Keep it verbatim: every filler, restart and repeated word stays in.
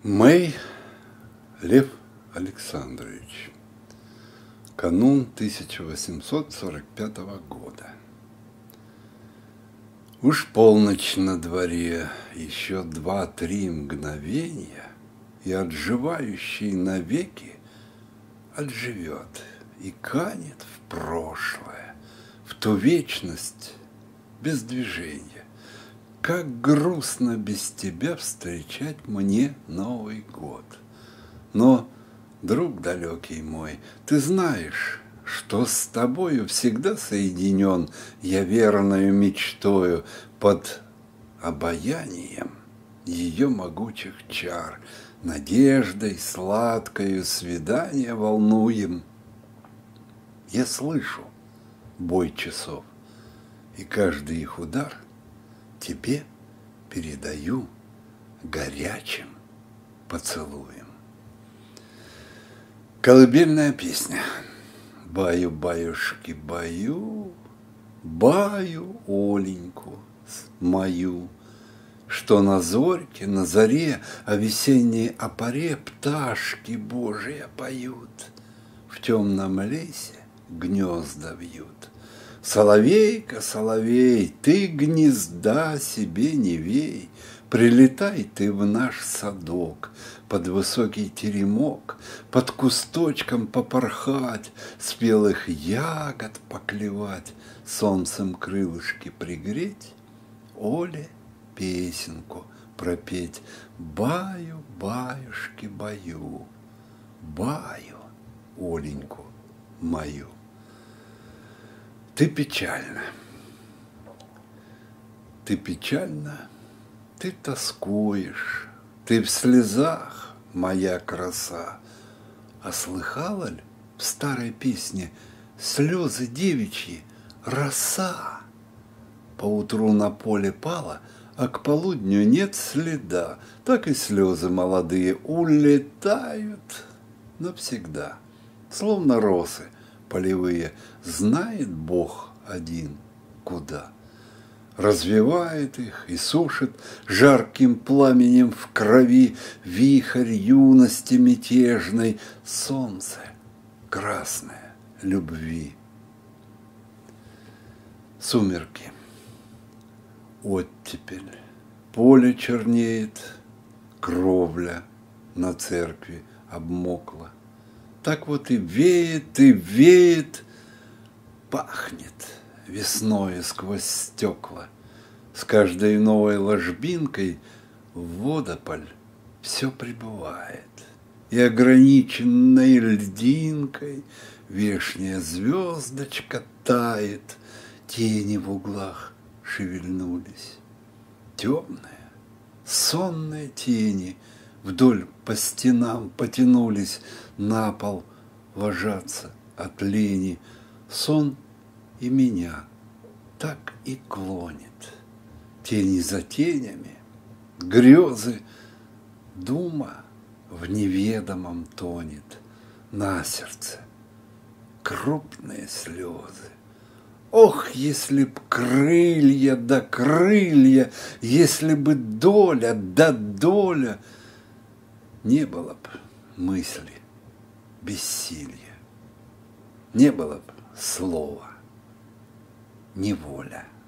Мэй Лев Александрович. Канун тысяча восемьсот сорок пятого года. Уж полночь на дворе, еще два-три мгновения, и отживающий навеки отживет и канет в прошлое, в ту вечность без движения. Как грустно без тебя встречать мне Новый год. Но, друг далекий мой, ты знаешь, что с тобою всегда соединен я верною мечтою под обаянием ее могучих чар, надеждой сладкою свидания волнуем. Я слышу бой часов, и каждый их удар тебе передаю горячим поцелуем. Колыбельная песня. Баю-баюшки, баю, баю Оленьку мою, что на зорьке, на заре, о весенней опоре пташки Божия поют, в темном лесе гнезда вьют. Соловейка, соловей, ты гнезда себе не вей, прилетай ты в наш садок, под высокий теремок, под кусточком попорхать, спелых ягод поклевать, солнцем крылышки пригреть, Оле песенку пропеть. Баю, баюшки, баю, баю Оленьку мою. Ты печальна, ты печальна, ты тоскуешь, ты в слезах, моя краса. А слыхала ль в старой песне слезы девичьи, роса? Поутру на поле пала, а к полудню нет следа, так и слезы молодые улетают навсегда, словно росы полевые, знает Бог один куда. Развивает их и сушит жарким пламенем в крови вихрь юности мятежной, солнце красное любви. Сумерки, оттепель, поле чернеет, кровля на церкви обмокла. Так вот и веет, и веет, пахнет весною сквозь стекла. С каждой новой ложбинкой в водополь все прибывает. И ограниченной льдинкой вешняя звездочка тает, тени в углах шевельнулись. Темные, сонные тени вдоль по стенам потянулись, на пол ложатся от лени. Сон и меня так и клонит. Тени за тенями, грезы, дума в неведомом тонет. На сердце крупные слезы. Ох, если б крылья да крылья, если бы доля да доля, не было б мысли бессилия, не было б слова неволя.